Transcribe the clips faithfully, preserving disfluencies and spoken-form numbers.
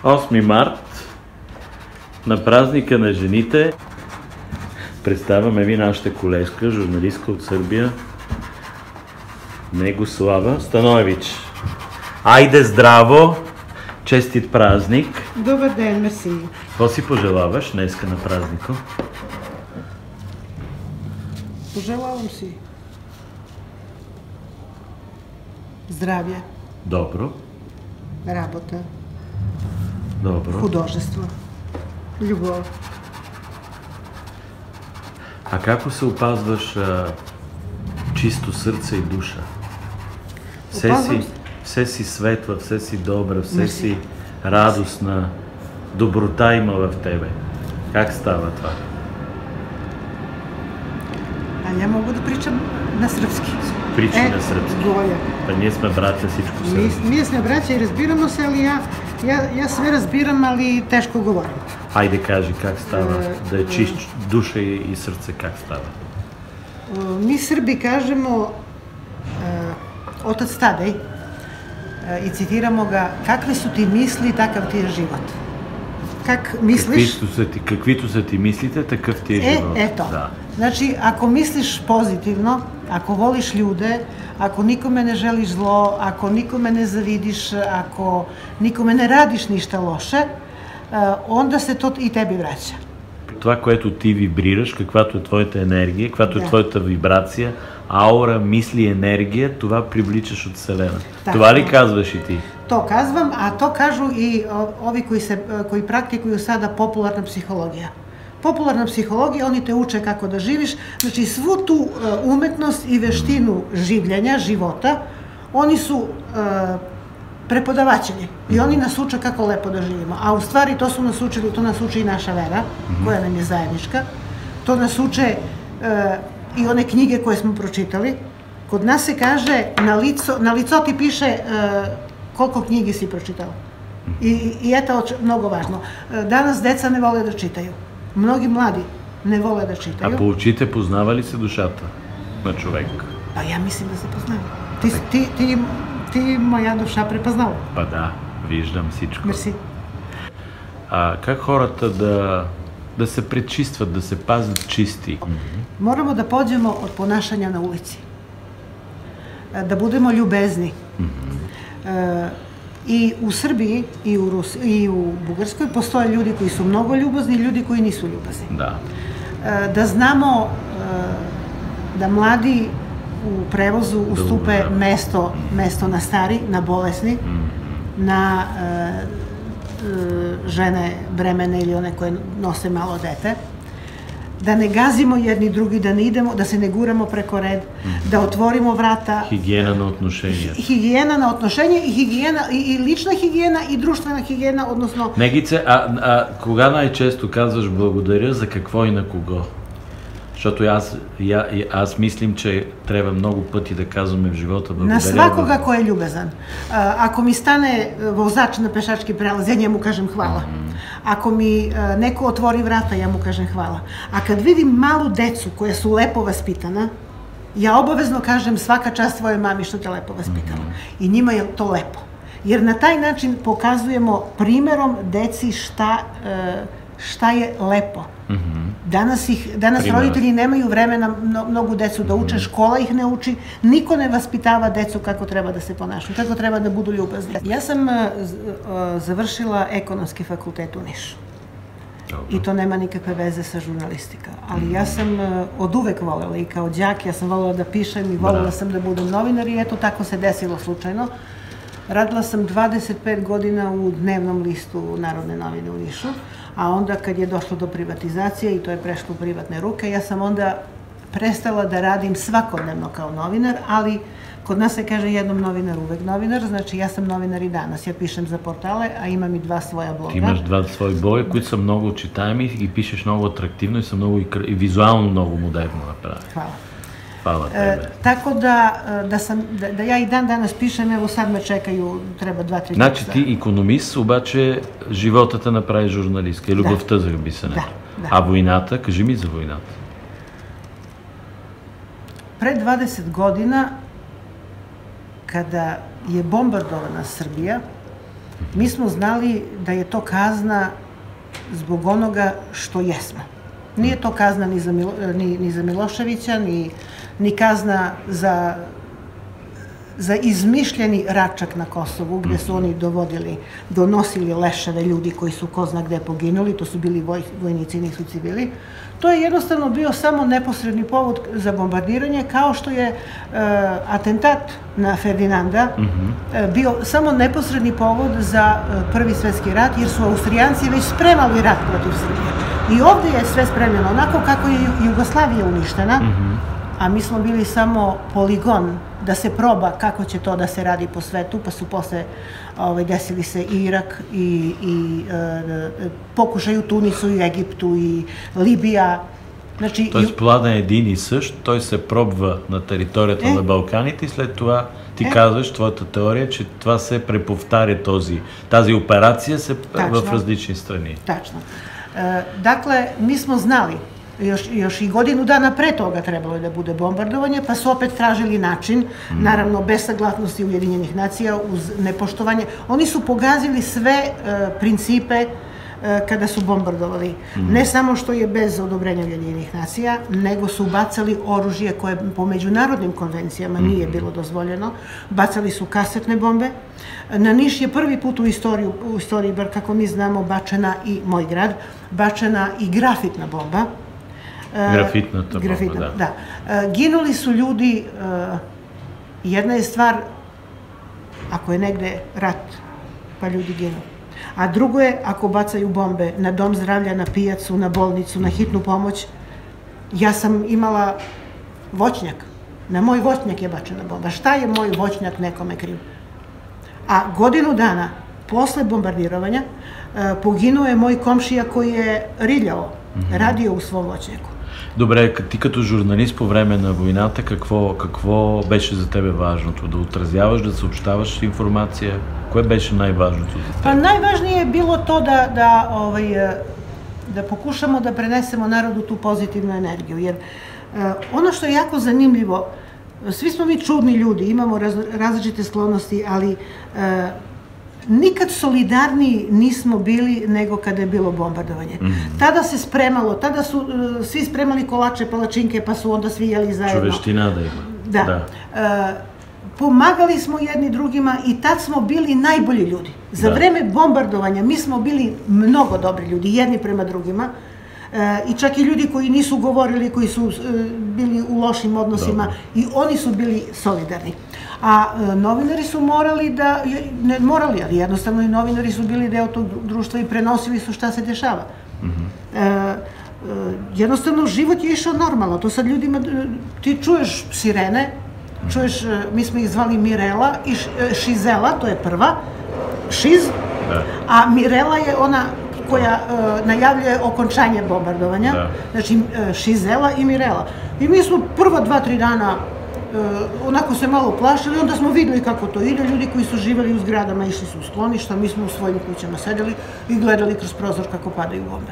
осми март, на празника на жените, представяме ви нашата колежка, журналистка от Сърбия, Негослава Становевич. Айде здраво! Честит празник! Добър ден, мерси! Какво си пожелаваш днеска на празника? Пожелавам си здраве. Добро. Работа. Добро. Художество. Любов. А како се опазваш а, чисто сърце и душа? Все Опазвам си, се. все си светла, все си добра, все Мерси. си радостна. Доброта има в тебе. Как става това? А я мога да pričam на сръбски. Причи Е, на сръбски. Голя. Па ние сме братя, всичко Ние, сръбски. ние сме братя и разбираме се, али я, я, я све разбирам, али тежко говорим. Айде кажи как става, Е, да е е. чист душа и, и сърце, как става? Mi Srbi kažemo otac Tadej i citiramo ga, kakve su ti misli, takav ti je život. Как мислиш? Каквито са ти, каквито са ти мислите, такъв ти е Е, живот. ето. Да. Znači, ako misliš pozitivno, ako voliš ljude, ako nikome ne želiš zlo, ako nikome ne zavidiš, ako nikome ne radiš ništa loše, onda se to и теби vraća. Това, което ти вибрираш, каквато е твоята енергия, каквато е Да. твоята вибрация, аура, мисли, енергия, това привличаш от Вселена. Така. Това ли казваш и ти? To kazvam, a to kažu i ovi koji, se, koji praktikuju sada popularna psihologija. Popularna psihologija, oni te uče kako da živiš, znači svu tu umetnost i veštinu življenja, života, oni su uh, prepodavačeni i oni nas uče kako lepo da živimo. A u stvari to su nas učili, to nas uči i naša vera, koja nam je zajednička. To nas uče uh, i one knjige koje smo pročitali. Kod nas se kaže, na lico, na lico ti piše uh, koliko knjigi si pročitao. I, i eto, mnogo važno. Danas deca ne vole da čitaju. Mnogi mladi ne vole da čitaju. А по очите познава ли се душата на човек? Pa ja mislim da se познава. Ти, ти, ти, ти моя душа препознала. Па да, виждам всичко. Мерси. А как хората да, да се пречистват, да се пазят чисти? Moramo da pođemo od ponašanja na ulici. Da budemo ljubezni. I u Srbiji i u, Rus, i u Bugarskoj postoje ljudi koji su mnogo ljubazni i ljudi koji nisu ljubazni. Да. Da znamo da mladi u prevozu ustupe mesto, mesto na stari, na bolesni, na žene bremene ili one koje nose malo dete, da ne gazimo jedni drugi, da ne idemo, da se ne guramo preko red, da otvorimo vrata. Хигиена на отношения. Хигиена на отношения и хигиена, и, и лична хигиена, и дружествена хигиена, odnosno... Негице, а, а кога най-често казваш благодаря, за какво и на кого? Защото аз, я, аз мислим, че трябва много пъти да казваме в живота благодаря. На свакога ko je ljubazan. Ako mi stane vozač na pešački prelaz, ja njemu kažem hvala. Ako mi neko otvori vrata, ja mu kažem hvala. A kad vidim malu decu koja su lepo vaspitana, ja obavezno kažem svaka čast tvojoj mami što te lepo vaspitala. I njima je to lepo. Jer na taj način pokazujemo primerom deci šta, šta je lepo. Danas, ih, danas roditelji nemaju vremena mnogu decu da uče, škola ih ne uči, niko ne vaspitava decu kako treba da se ponašaju, kako treba da budu ljubazni. Ja sam završila ekonomski fakultet u Nišu. I to nema nikakve veze sa žurnalistika. Ali ja sam od uvek volela i kao đak, ja sam volela da pišem i volela sam da budem novinar i eto tako se desilo slučajno. Radila sam dvadeset pet godina u dnevnom listu Narodne novine u Nišu, a onda kad je došlo do privatizacije i to je prešlo u privatne ruke, ja sam onda prestala da radim svakodnevno kao novinar, ali kod nas se kaže jednom novinar, uvek novinar, znači ja sam novinar i danas. Ja pišem za portale, a imam и два своя блога. Ти имаш два свои блога, които са много читаеми и пишеш много атрактивно и са много и, и визуално много модерно направени. Hvala. Hvala tebe. E, tako da, da, sam, da, da ja i dan danas pišem, evo sad me čekaju, treba два-три Значи ти икономист, обаче живота те направи журналистка и любовта за писането. Да, да. А войната? Кажи ми за войната. Pre dvadeset godina, kada je bombardovana Srbija, Mi smo znali da je to kazna zbog onoga što jesmo. Nije to kazna ni za, Milo, ni, ni za Miloševića, ni, ni kazna za, za izmišljeni račak na Kosovu, gde su oni dovodili, donosili leševe ljudi koji su ko zna gde poginuli, to su bili voj, vojnici, nisu civili. To je jednostavno bio samo neposredni povod za bombardiranje, kao što je uh, atentat na Ferdinanda uh, bio samo neposredni povod za uh, Prvi svetski rat, jer su Austrijanci već spremali rat protiv Srbije. I ovde je sve spremljeno onako kako je Jugoslavija uništena, a mi smo bili samo poligon da se proba kako će to da se radi po svetu, pa su posle ovaj, desili se i Irak i, i e, pokušaj u Tunisu i Egiptu и Либия. Значи, Тоест плана е един и същ, той се пробва на територията е, на Балканите и след това ти е, казваш, твоята теория, че това се преповтаря този, тази операция се тачно, в различни страни. Tačno. E, dakle, mi smo znali, Još, još i godinu dana pre toga trebalo je da bude bombardovanje, pa su opet tražili način, naravno bez saglasnosti Ujedinjenih nacija, uz nepoštovanje. Oni su pogazili sve uh, principe uh, kada su bombardovali. Ne samo što je bez odobrenja Ujedinjenih nacija, nego su bacali oružje koje po međunarodnim konvencijama nije bilo dozvoljeno. Bacali su kasetne bombe. Na Niš je prvi put u istoriji, u istoriji, bar kako mi znamo, bačena i moj grad, bačena i grafitna bomba. Grafitната Grafitna, bomba, da. da. Ginuli su ljudi, jedna je stvar, ako je negde rat, pa ljudi ginu. A drugo je, ako bacaju bombe na dom zdravlja, na pijacu, na bolnicu, na hitnu pomoć. Ja sam imala voćnjak. Na moj voćnjak je bačena bomba. Šta je moj voćnjak nekome kriv? A godinu dana posle bombardirovanja poginuo je moj komšija koji je riljao, radio u svom voćnjaku. Добре, ти като журналист по време на войната, какво, какво беше за тебе важното? Да отразяваш, да съобщаваш информация? Кое беше най-важното за тебе? Pa najvažnije je bilo to da, da, ovaj, da pokušamo da prenesemo narodu tu pozitivnu energiju. Jer ono što je jako zanimljivo, svi smo mi čudni ljudi, imamo raz, različite sklonosti, ali nikad solidarniji nismo bili nego kada je bilo bombardovanje. Tada se spremalo, tada su svi spremali kolače, palačinke, pa su onda svi jeli zajedno. Čoveština da ima. Da. Pomagali smo jedni drugima i tad smo bili najbolji ljudi. Za vreme bombardovanja mi smo bili mnogo dobri ljudi, jedni prema drugima. I čak i ljudi koji nisu govorili, koji su bili u lošim odnosima, i oni su bili solidarni. A novinari su morali da, ne morali, ali jednostavno i novinari su bili deo tog društva i prenosili su šta se dešava. Jednostavno, život je išao normalno. To sad ljudima, ti čuješ sirene, čuješ, mi smo ih zvali Mirela i Šizela, to je prva, Šiz, a Mirela je ona koja najavljuje okončanje bombardovanja, znači Šizela i Mirela. I mi smo prva dva, tri dana onako se malo plašili, onda smo videli kako to ide. Ljudi koji su živeli u zgradama išli su u skloništa, mi smo u svojim kućama sedeli i gledali kroz prozor kako padaju bombe.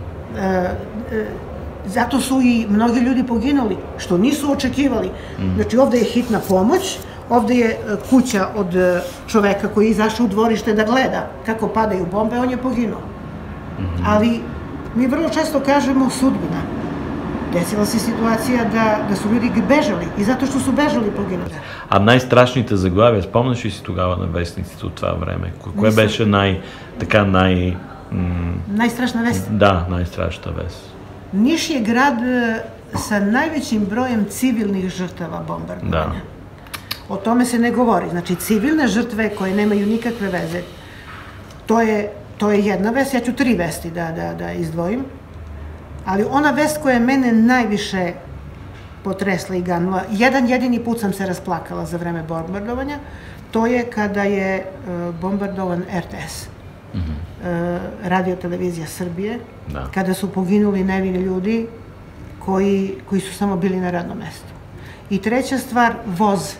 Zato su i mnogi ljudi poginuli, što nisu očekivali. Znači ovde je hitna pomoć, ovde je kuća od čoveka koji je izašao u dvorište da gleda kako padaju bombe, on je poginuo. Ali mi vrlo često kažemo sudbina. Desila se situacija da, da su ljudi bežали и zato što su bežали poginuli. А най-страшните заглавия, спомняш ли си тогава на вестниците от това време? Кое беше най, така най... Najstrašna vest? Да, най-страшната vest. Niš je grad sa najvećim brojem civilnih žrtava bombardovanja. O tome se ne govori. Znači, civilne žrtve koje nemaju nikakve veze, to je, to je jedna vest. Ja ću tri vesti da, da, da izdvojim. Ali ona vest koja je mene najviše potresla i ganula, jedan jedini put sam se rasplakala za vreme bombardovanja, to je kada je bombardovan R T S, Radio televizija Srbije, kada su poginuli nevini ljudi koji, koji su samo bili na radnom mestu. I treća stvar, voz,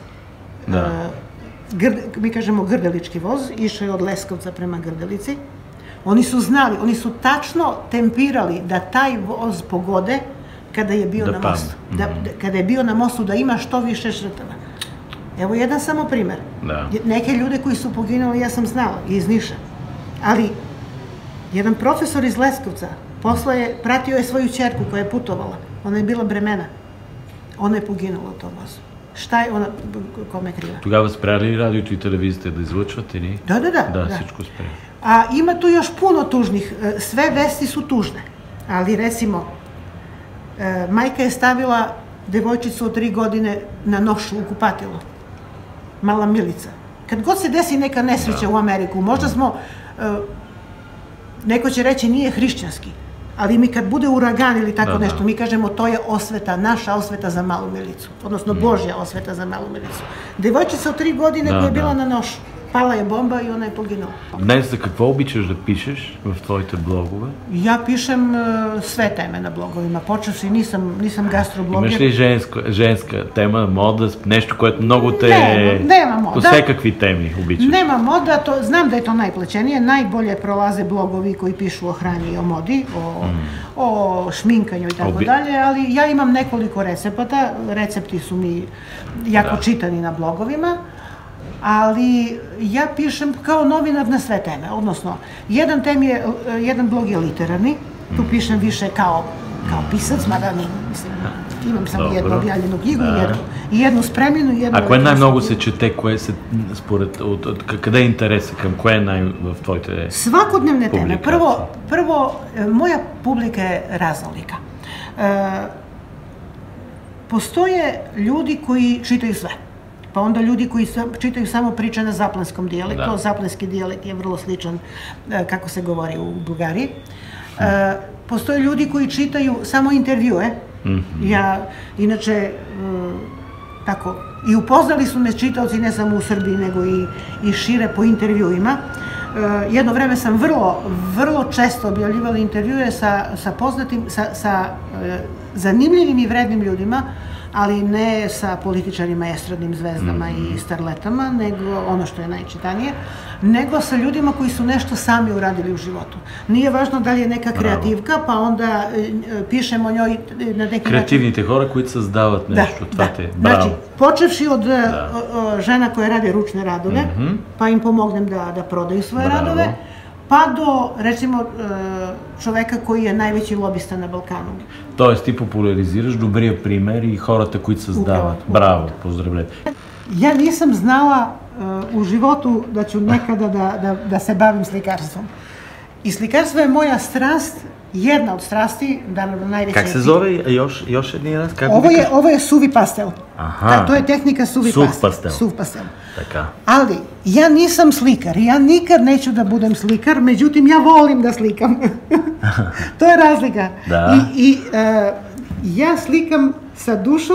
mi kažemo Grdelički voz, išao je od Leskovca prema Grdelici. Oni su znali, oni su tačno tempirali da taj voz pogode kada je bio na mostu. Kada je bio na mostu, da ima što više žrtava. Evo jedan samo primer. Da. Neke ljude koji su poginuli, ja sam znala, iz Niša. Ali, jedan profesor iz Leskovca posle je, pratio je svoju ćerku koja je putovala. Ona je bila bremena. Ona je poginula u tom vozu. Šta je ona, kome kriva? Тогава спряли радиото и телевизията да излъчват или? Да, да, да. Да, да. всичко спря. A ima tu još puno tužnih. Sve vesti su tužne. Ali recimo, majka je stavila devojčicu od tri godine na nošu u kupatilu. Mala Milica. Kad god se desi neka nesreća u Ameriku, možda smo, neko će reći nije hrišćanski, ali mi kad bude uragan ili tako nešto, mi kažemo to je osveta, naša osveta za malu Milicu. Odnosno Božja osveta za malu Milicu. Devojčica od tri godine koja je bila na nošu. Pala je bomba и ona je poginula. Днес за какво обичаш да пишеш в твоите блогове? Ja pišem sve teme na blogovima. Počevši, nisam, nisam gastroblogер. Имаш ли женска, женска тема, мода, нещо, което много те... Nema, nema moda. По всякакви теми обичаш? Nema moda, to, znam da je to najplaćenije. Najbolje prolaze blogovi koji pišu o hrani i o modi, o, mm. o šminkanju i tako Obi... dalje, ali ja imam nekoliko recepata. Recepti su mi jako da. čitani na blogovima. Ali ja pišem kao novinar na sve teme, odnosno, jedan tem je, jedan blog je literarni, tu pišem više kao, kao pisac, mada ne, mislim, imam samo Dobro. jednu objavljenu knjigu da. i jednu, i jednu spremljenu i jednu... А кое най-много се чете, кое се, според, от, от, къде е интереса, към кое е най в твоите Svakodnevne teme. Prvo, prvo, moja publika je raznolika. E, postoje ljudi koji čitaju sve. Pa onda ljudi koji čitaju samo priče na zaplanskom dijalektu, da. Zaplanski dijalekt je vrlo sličan kako se govori u Bugariji. Hmm. E, postoje ljudi koji čitaju samo intervjue. Mm-hmm. Ja, inače, m, tako, i upoznali su me čitaoci ne samo u Srbiji, nego i, i šire po intervjuima. E, jedno vreme sam vrlo, vrlo često objavljivala intervjue sa, sa poznatim, sa, sa e, zanimljivim i vrednim ljudima, ali ne sa političarima, estradnim zvezdama mm-hmm. i starletama, nego ono što je najčitanije, nego sa ljudima koji su nešto sami uradili u životu. Nije važno da li je neka kreativka, pa onda e, pišemo o njoj na neki Kreativните način... хора, които създават нещо, да, това да. те. Браво. Значи, почевши od da. o, o, žena koje rade ručne radove, mm-hmm. pa im pomognem da, da prodaju svoje Bravo. radove, pa do, recimo, човека koji je najveći lobista na Balkanu. Тоест, ти популяризираш добрия пример и хората, които създават. Upravo, Браво, поздравлете. Ja nisam znala uh, u životu da ću nekada da, da, da se bavim slikarstvom. I slikarstvo je moja strast, jedna od strasti, naravno najveća... Как се зове? Još, još един раз? Как ovo, je, ovo je suvi pastel. Aha. To je tehnika suvi Suv pastel. pastel. Suv pastel. Така. Ali, ja nisam slikar, ja nikad neću da budem slikar, međutim, ja volim da slikam. To je razlika. Da. I, i uh, ja slikam sa dušom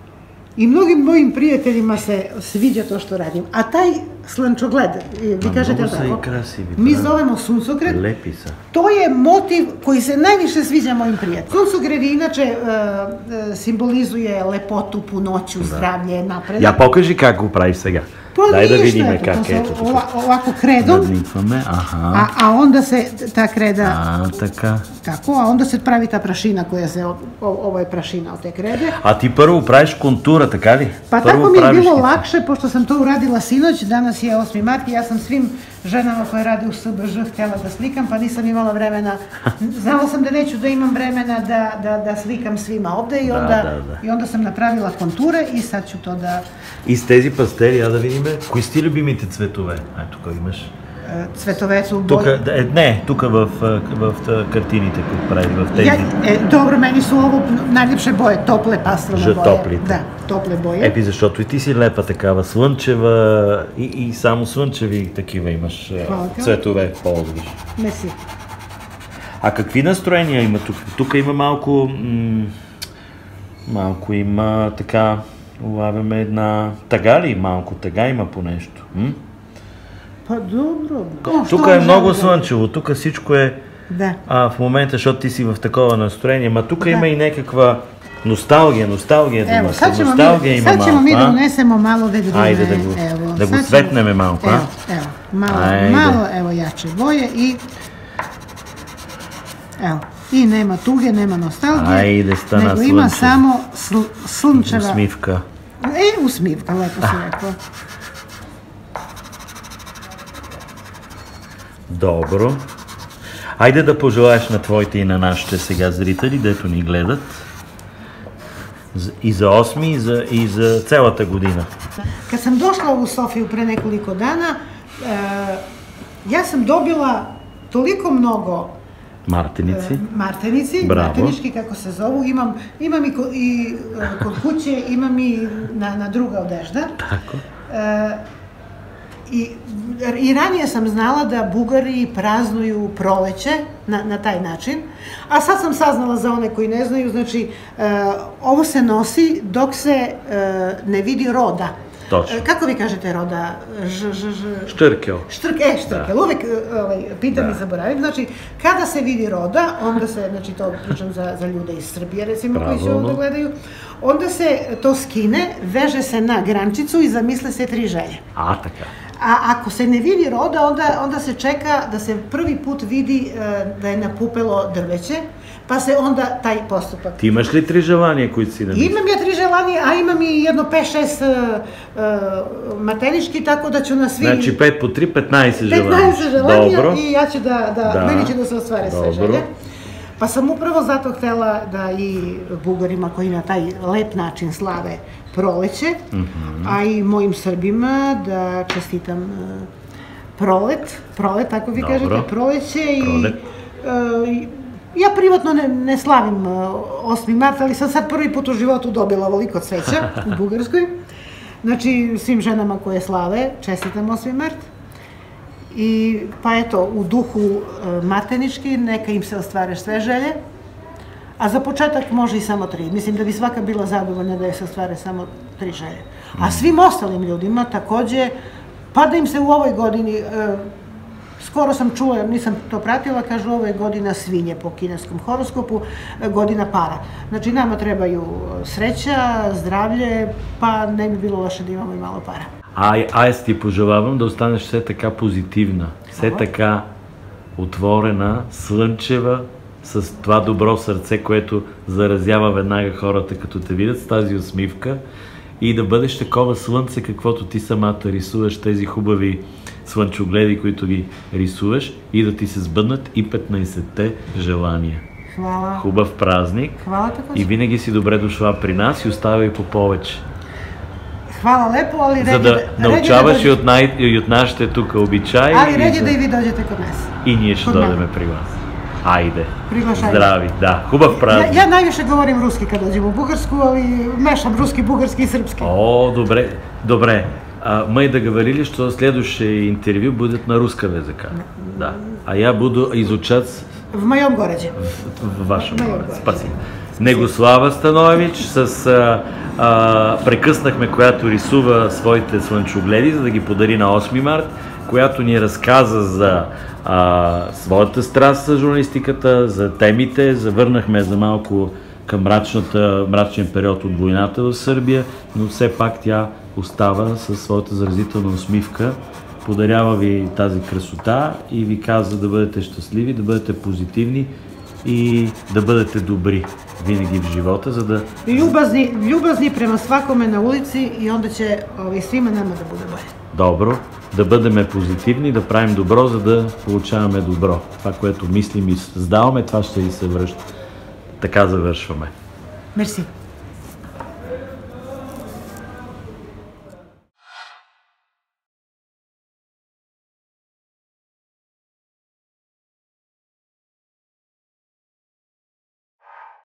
i mnogim mojim prijateljima se sviđa to što radim. A taj slančogled, vi kažete tako, mi zovemo suncokret, Lepi sa. To je motiv koji se najviše sviđa mojim prijateljima. Suncokret inače uh, simbolizuje lepotu, punoću, zdravlje, napredak. Ja покажи как го правиш сега. Дай да видим как е. Ovako kredom, aha. A, a onda se ta kreda... A, така. Tako, a onda se pravi ta prašina koja se... Ovo je prašina od te krede. A ti prvo praviš kontura, така ли? Pa tako mi je bilo lakše, pošto sam to uradila sinoć, danas je osmi mart i ja sam svim ženama koje rade u S B Ž htjela da slikam, pa nisam imala vremena. Znala sam da neću da imam vremena da, da, da slikam svima ovde i onda, da, da, da. I onda sam napravila konture i sad ću to da... И с тези пастели, я да видим, кои сте любимите цветове? Ето, тук имаш. Цветове са тук, е, Не, тук в, в, в картините, които прави, в тези. Ja, е, добро, мени са ovo najljepše boje, tople pastrone boje. Топлите. Да, топле boje. Епи, защото и ти си лепа такава слънчева и, и само слънчеви такива имаш Хвалка. Цветове, ползваш. Мерси. А какви настроения има тук? Тук има малко... М- малко има така... Улавяме една тъга ли? Малко тъга има по нещо. М? Па добро. Тук е много слънчево, тук всичко е да. а, в момента, защото ти си в такова настроение. Ма тук да. Има и някаква носталгия, носталгия Ево, дума. Sad ćemo, носталгия mi, има sad ćemo малко, mi da unesemo malo da vidimo. Ajde da го, evo, да го светнеме малко. Evo, evo, malo, malo evo, jače boje i evo. I nema tuge, nema nostalgije, Ajde, stana nego ima samo sl, slunčeva, усмивка. Е, усмивка, лепо си rekla. Добро. Айде да пожелаеш на твоите и на нашите сега зрители, дето ни гледат, и за осми, и за, и за цялата година. Kad sam došla u Sofiju pre nekoliko dana, ja sam dobila toliko mnogo Martenici. Martenici, martenički kako se zovu, imam, imam i, ko, i kod kuće, imam i na, na druga odežda. Tako. I, I ranije sam znala da Bugari praznuju proleće na, na taj način, a sad sam saznala za one koji ne znaju, znači ovo se nosi dok se ne vidi roda. Točno. Kako vi kažete roda? Ž, ž, ž... Štrkel. Štrk, e, štrkel. Da. Uvek ovaj, pitam da. I zaboravim. Znači, kada se vidi roda, onda se, znači to pričam za, za ljude iz Srbije, recimo, Pravilno. Koji se ovdje gledaju, onda se to skine, veže se na grančicu i zamisle se tri želje. A, taka. A ako se ne vidi roda, onda, onda se čeka da se prvi put vidi uh, da je napupelo drveće, pa se onda taj postupak... Ti imaš li tri želanje koji si da misli? Imam ja tri želanje, a imam i jedno pet šest uh, uh, matenički, tako da ću na svi... Znači pet po tri, petnaest želanja. petnaest želanja Dobro. I ja ću da, da, da. Meni će da se ostvare sve želje. Pa sam upravo zato htela da i Bugarima koji na taj lep način slave proleće, mm-hmm. a i mojim Srbima da čestitam uh, prolet, prolet, tako vi Dobro. Kažete, proleće i... Uh, ja privatno ne, ne slavim uh, osmi mart, ali sam sad prvi put u životu dobila ovoliko cveća u Bugarskoj. Znači, svim ženama koje slave, čestitam osmi mart. I, pa eto, u duhu uh, matenički, neka im se ostvare sve želje. A za početak može i samo tri. Mislim da bi svaka bila zadovoljna da je se ostvare samo tri želje. A svim ostalim ljudima takođe, pa da im se u ovoj godini, uh, skoro sam čula, nisam to pratila, kažu ovo je godina svinje po kineskom horoskopu, godina para. Znači nama trebaju sreća, zdravlje, pa ne bi bilo loše da imamo i malo para. А, аз ти пожелавам да останеш все така позитивна, все така отворена, слънчева, с това добро сърце, което заразява веднага хората, като те видят, с тази усмивка, и да бъдеш такова слънце, каквото ти самата рисуваш, тези хубави слънчогледи, които ги рисуваш, и да ти се сбъднат и петнайсетте желания. Хвала. Хубав празник. Хвала така. И винаги си добре дошла при нас и оставай по повече. Hvala lepo, ali За да научаваш и от, най... и от нашите тук обичаи. Ali ređe da i vi dođete kod nas. И ние ще дойдем при вас. Ajde. Приглашајте. Здрави, да. Хубав празник. Ja, ja najviše govorim ruski kad dođem u Bugarsku, ali mešam ruski, bugarski и српски. О, добре. Добре. А, мы договорились, что следующее интервью будет на русском языке. Да. А я буду изучать... В моем городе. В, в вашем городе. Спасибо. Негослава Станович, с а, а, прекъснахме, която рисува своите слънчогледи, за да ги подари на осми март, която ни разказа за а, своята страст за журналистиката, за темите, завърнахме за малко към мрачната, мрачен период от войната в Сърбия, но все пак тя остава със своята заразителна усмивка. Подарява ви тази красота и ви казва да бъдете щастливи, да бъдете позитивни и да бъдете добri винаги в живота, за да... Ljubazни, ljubazни prema svakome na ulici i onda će ovaj, svima nama da bude bolje. Добро, да бъдем позитивни, да правим добро, за да получаваме добро. Това, което мислим и създаваме, това ще и се връща. Така завършваме. Мерси.